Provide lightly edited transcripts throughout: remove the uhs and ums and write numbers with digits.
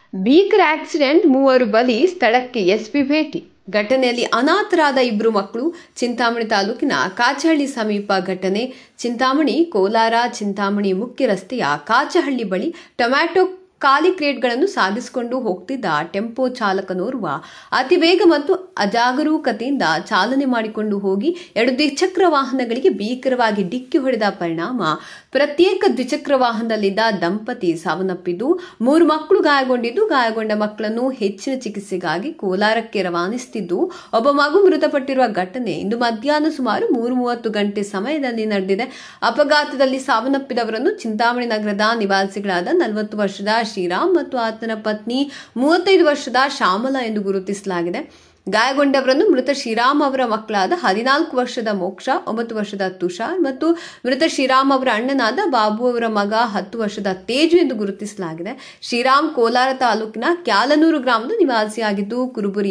ಭೀಕರ ಆಕ್ಸಿಡೆಂಟ್, 3 ಬಲಿ, ಸ್ಥಳಕ್ಕೆ ಎಸ್ಪಿ ಭೇಟಿ. ಘಟನೆಯಲ್ಲಿ ಅನಾಥರಾದ 2 ಮಕ್ಕಳು. ಚಿಂತಾಮಣಿ ತಾಲೂಕಿನ ಕಾಚಹಳ್ಳಿ ಸಮೀಪ ಘಟನೆ. ಚಿಂತಾಮಣಿ ಕೋಲಾರ ಚಿಂತಾಮಣಿ ಮುಖ್ಯ ರಸ್ತೆಯ ಕಾಚಹಳ್ಳಿ ಬಳಿ ಟೊಮ್ಯಾಟೊ ಖಾಲಿ ಕ್ರೇಟ್ಗಳನ್ನು ಸಾಗಿಸಿಕೊಂಡು ಹೋಗ್ತಿದ್ದ ಟೆಂಪೋ ಚಾಲಕನೋರ್ವ ಅತಿ ವೇಗ ಮತ್ತು ಅಜಾಗರೂಕತೆಯಿಂದ ಚಾಲನೆ ಮಾಡಿಕೊಂಡು ಹೋಗಿ 2 ದ್ವಿಚಕ್ರ ವಾಹನಗಳಿಗೆ ಭೀಕರವಾಗಿ ಡಿಕ್ಕಿ ಹೊಡೆದ ಪರಿಣಾಮ ಪ್ರತ್ಯೇಕ ದ್ವಿಚಕ್ರ ವಾಹನದಲ್ಲಿದ್ದ ದಂಪತಿ ಸಾವನ್ನಪ್ಪಿದ್ದು 3 ಮಕ್ಕಳು ಗಾಯಗೊಂಡಿದ್ದು, ಗಾಯಗೊಂಡ ಮಕ್ಕಳನ್ನು ಹೆಚ್ಚಿನ ಚಿಕಿತ್ಸೆಗಾಗಿ ಕೋಲಾರಕ್ಕೆ ರವಾನಿಸುತ್ತಿದ್ದು, ಒಬ್ಬ ಮಗು ಮೃತಪಟ್ಟಿರುವ ಘಟನೆ ಇಂದು ಮಧ್ಯಾಹ್ನ ಸುಮಾರು 3:30 ಗಂಟೆ ಸಮಯದಲ್ಲಿ ನಡೆದಿದೆ. ಅಪಘಾತದಲ್ಲಿ ಸಾವನ್ನಪ್ಪಿದವರನ್ನು ಚಿಂತಾಮಣಿ ನಗರದ ನಿವಾಸಿಗಳಾದ 40 ವರ್ಷದ ಶ್ರೀರಾಮ್ ಮತ್ತು ಆತನ ಪತ್ನಿ 35 ವರ್ಷದ ಶ್ಯಾಮಲಾ ಎಂದು ಗುರುತಿಸಲಾಗಿದೆ. ಗಾಯಗೊಂಡವರನ್ನು ಮೃತ ಶ್ರೀರಾಮ್ ಅವರ ಮಕ್ಕಳಾದ 14 ವರ್ಷದ ಮೋಕ್ಷ, 9 ವರ್ಷದ ತುಷಾರ್ ಮತ್ತು ಮೃತ ಶ್ರೀರಾಮ್ ಅವರ ಅಣ್ಣನಾದ ಬಾಬು ಅವರ ಮಗ 10 ವರ್ಷದ ತೇಜು ಎಂದು ಗುರುತಿಸಲಾಗಿದೆ. ಶ್ರೀರಾಮ್ ಕೋಲಾರ ತಾಲೂಕಿನ ಕ್ಯಾಲನೂರು ಗ್ರಾಮದ ನಿವಾಸಿಯಾಗಿದ್ದು,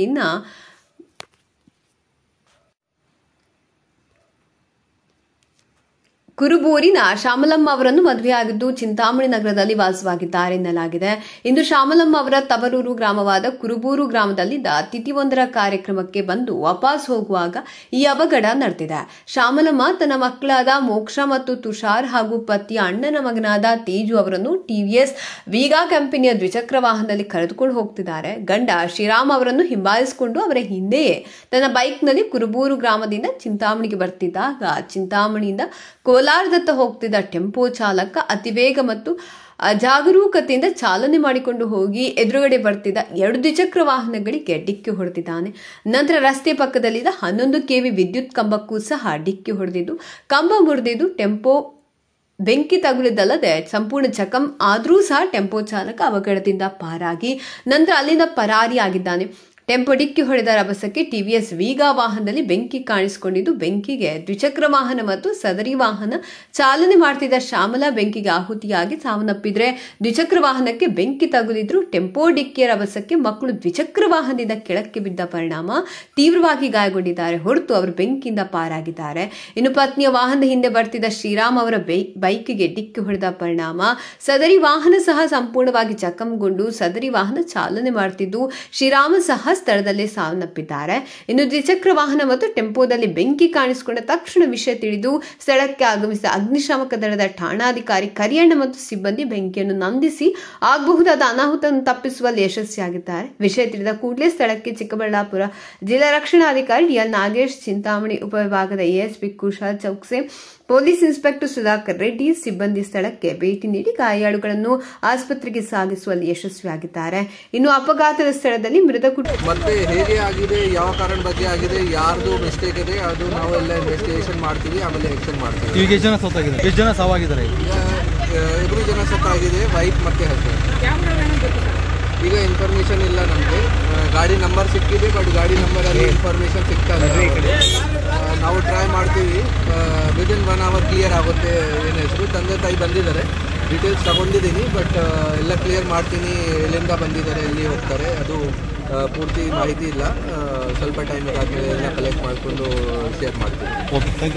ಕುರುಬೂರಿನ ಶ್ಯಾಮಲಮ್ಮ ಅವರನ್ನು ಮದುವೆಯಾಗಿದ್ದು ಚಿಂತಾಮಣಿ ನಗರದಲ್ಲಿ ವಾಸವಾಗಿದ್ದಾರೆ ಎನ್ನಲಾಗಿದೆ. ಇಂದು ಶ್ಯಾಮಲಮ್ಮ ಅವರ ತವರೂರು ಗ್ರಾಮವಾದ ಕುರುಬೂರು ಗ್ರಾಮದಲ್ಲಿದ್ದ ತಿಥಿಯೊಂದರ ಕಾರ್ಯಕ್ರಮಕ್ಕೆ ಬಂದು ವಾಪಸ್ ಹೋಗುವಾಗ ಈ ಅವಘಡ ನಡೆದಿದೆ. ಶ್ಯಾಮಲಮ್ಮ ತನ್ನ ಮಕ್ಕಳಾದ ಮೋಕ್ಷ ಮತ್ತು ತುಷಾರ್ ಹಾಗೂ ಪತಿಯ ಅಣ್ಣನ ಮಗನಾದ ತೇಜು ಅವರನ್ನು ಟಿವಿಎಸ್ ವೀಗಾ ಕಂಪನಿಯ ದ್ವಿಚಕ್ರ ವಾಹನದಲ್ಲಿ ಕರೆದುಕೊಂಡು ಹೋಗ್ತಿದ್ದಾರೆ. ಗಂಡ ಶ್ರೀರಾಮ್ ಅವರನ್ನು ಹಿಂಬಾಲಿಸಿಕೊಂಡು ಅವರ ಹಿಂದೆಯೇ ತನ್ನ ಬೈಕ್ನಲ್ಲಿ ಕುರುಬೂರು ಗ್ರಾಮದಿಂದ ಚಿಂತಾಮಣಿಗೆ ಬರ್ತಿದ್ದಾಗ ಚಿಂತಾಮಣಿಯಿಂದ ಕೋಲಾರದತ್ತ ಹೋಗ್ತಿದ್ದ ಟೆಂಪೋ ಚಾಲಕ ಅತಿ ವೇಗ ಮತ್ತು ಅಜಾಗರೂಕತೆಯಿಂದ ಚಾಲನೆ ಮಾಡಿಕೊಂಡು ಹೋಗಿ ಎದುರುಗಡೆ ಬರ್ತಿದ್ದ 2 ದ್ವಿಚಕ್ರ ವಾಹನಗಳಿಗೆ ಡಿಕ್ಕಿ ಹೊಡೆದಿದ್ದಾನೆ. ನಂತರ ರಸ್ತೆ ಪಕ್ಕದಲ್ಲಿದ್ದ 11 ಕೆವಿ ವಿದ್ಯುತ್ ಕಂಬಕ್ಕೂ ಸಹ ಡಿಕ್ಕಿ ಹೊಡೆದಿದ್ದು, ಕಂಬ ಮುರಿದಿದ್ದು, ಟೆಂಪೋ ಬೆಂಕಿ ತಗುಲಿದ್ದಲ್ಲದೆ ಸಂಪೂರ್ಣ ಜಖಂ ಆದರೂ ಸಹ ಟೆಂಪೋ ಚಾಲಕ ಅವಘಡದಿಂದ ಪಾರಾಗಿ ನಂತರ ಅಲ್ಲಿಂದ ಪರಾರಿಯಾಗಿದ್ದಾನೆ. ಟೆಂಪೋ ಡಿಕ್ಕಿ ಹೊಡೆದ ರಭಸಕ್ಕೆ ಟಿವಿಎಸ್ ವೀಗಾ ವಾಹನದಲ್ಲಿ ಬೆಂಕಿ ಕಾಣಿಸಿಕೊಂಡಿದ್ದು, ಬೆಂಕಿಗೆ ದ್ವಿಚಕ್ರ ವಾಹನ ಮತ್ತು ಸದರಿ ವಾಹನ ಚಾಲನೆ ಮಾಡ್ತಿದ್ದ ಶ್ಯಾಮಲಾ ಬೆಂಕಿಗೆ ಆಹುತಿಯಾಗಿ ಸಾವನ್ನಪ್ಪಿದ್ರೆ, ದ್ವಿಚಕ್ರ ವಾಹನಕ್ಕೆ ಬೆಂಕಿ ತಗುಲಿದ್ರು. ಟೆಂಪೋ ಡಿಕ್ಕಿಯ ರಭಸಕ್ಕೆ ಮಕ್ಕಳು ದ್ವಿಚಕ್ರ ವಾಹನದಿಂದ ಕೆಳಕ್ಕೆ ಬಿದ್ದ ಪರಿಣಾಮ ತೀವ್ರವಾಗಿ ಗಾಯಗೊಂಡಿದ್ದಾರೆ ಹೊರತು ಅವರು ಬೆಂಕಿಯಿಂದ ಪಾರಾಗಿದ್ದಾರೆ. ಇನ್ನು ಪತ್ನಿಯ ವಾಹನದ ಹಿಂದೆ ಬರ್ತಿದ್ದ ಶ್ರೀರಾಮ್ ಅವರ ಬೈಕಿಗೆ ಡಿಕ್ಕಿ ಹೊಡೆದ ಪರಿಣಾಮ ಸದರಿ ವಾಹನ ಸಹ ಸಂಪೂರ್ಣವಾಗಿ ಜಖಂಗೊಂಡು ಸದರಿ ವಾಹನ ಚಾಲನೆ ಮಾಡ್ತಿದ್ದು, ಶ್ರೀರಾಮ ಸಹ ಸ್ಥಳದಲ್ಲೇ ಸಾವನ್ನಪ್ಪಿದ್ದಾರೆ. ಇನ್ನು ದ್ವಿಚಕ್ರ ವಾಹನ ಮತ್ತು ಟೆಂಪೋದಲ್ಲಿ ಬೆಂಕಿ ಕಾಣಿಸಿಕೊಂಡ ತಕ್ಷಣ ವಿಷಯ ತಿಳಿದು ಸ್ಥಳಕ್ಕೆ ಆಗಮಿಸಿದ ಅಗ್ನಿಶಾಮಕ ದಳದ ಠಾಣಾಧಿಕಾರಿ ಕರಿಯಣ್ಣ ಮತ್ತು ಸಿಬ್ಬಂದಿ ಬೆಂಕಿಯನ್ನು ನಂದಿಸಿ ಆಗಬಹುದಾದ ಅನಾಹುತವನ್ನು ತಪ್ಪಿಸುವಲ್ಲಿ ಯಶಸ್ವಿಯಾಗಿದ್ದಾರೆ. ವಿಷಯ ತಿಳಿದ ಕೂಡಲೇ ಸ್ಥಳಕ್ಕೆ ಚಿಕ್ಕಬಳ್ಳಾಪುರ ಜಿಲ್ಲಾ ರಕ್ಷಣಾಧಿಕಾರಿ ಡಿಎಲ್ ನಾಗೇಶ್, ಚಿಂತಾಮಣಿ ಉಪವಿಭಾಗದ ASP Kushal Chouksey, police inspector Sudhakar Reddy ಸಿಬ್ಬಂದಿ ಸ್ಥಳಕ್ಕೆ ಭೇಟಿ ನೀಡಿ ಗಾಯಾಳುಗಳನ್ನು ಆಸ್ಪತ್ರೆಗೆ ಸಾಗಿಸುವಲ್ಲಿ ಯಶಸ್ವಿಯಾಗಿದ್ದಾರೆ. ಇನ್ನು ಅಪಘಾತದ ಸ್ಥಳದಲ್ಲಿ ಮೃತ ಮತ್ತೆ ಹೇಗೆ ಆಗಿದೆ, ಯಾವ ಕಾರಣ ಬಗ್ಗೆ ಆಗಿದೆ, ಯಾರ್ದು ಮಿಸ್ಟೇಕ್ ಇದೆ ಅದು ನಾವೆಲ್ಲ ಇನ್ವೆಸ್ಟಿಗೇಷನ್ ಮಾಡ್ತೀವಿ, ಆಮೇಲೆ ಆಕ್ಷನ್ ಮಾಡ್ತೀವಿ. ಈಗ ಎಷ್ಟು ಜನ ಸತ್ತಾಗಿದೆ, ಎಷ್ಟು ಜನ ಸಾವಾಗಿದ್ದಾರೆ? 2 ಜನ ಸತ್ತಾಗಿದೆ, ವೈಫ್ ಮತ್ತೆ ಹಸ್ಬೆಂಡ್. ಈಗ ಇನ್ಫಾರ್ಮೇಶನ್ ಇಲ್ಲ ನಮಗೆ. ಗಾಡಿ ನಂಬರ್ ಸಿಕ್ಕಿದೆ, ಬಟ್ ಗಾಡಿ ನಂಬರಲ್ಲಿ ಇನ್ಫಾರ್ಮೇಶನ್ ಸಿಗ್ತಾ ಇಲ್ಲ. ನಾವು ಟ್ರೈ ಮಾಡ್ತೀವಿ, ವಿದಿನ್ 1 hour ಕ್ಲಿಯರ್ ಆಗುತ್ತೆ. ಏನು ಹೆಸರು ತಂದೆ ತಾಯಿ ಬಂದಿದ್ದಾರೆ, ಡೀಟೇಲ್ಸ್ ತಗೊಂಡಿದ್ದೀನಿ, ಬಟ್ ಎಲ್ಲ ಕ್ಲಿಯರ್ ಮಾಡ್ತೀನಿ. ಎಲ್ಲಿಂದ ಬಂದಿದ್ದಾರೆ, ಎಲ್ಲಿ ಹೋಗ್ತಾರೆ ಅದು ಪೂರ್ತಿ ಮಾಹಿತಿ ಇಲ್ಲ. ಸ್ವಲ್ಪ ಟೈಮ್ ಆದಮೇಲೆ ಎಲ್ಲ ಕಲೆಕ್ಟ್ ಮಾಡಿಕೊಂಡು ಶೇರ್ ಮಾಡ್ತೀನಿ. Okay, thank you.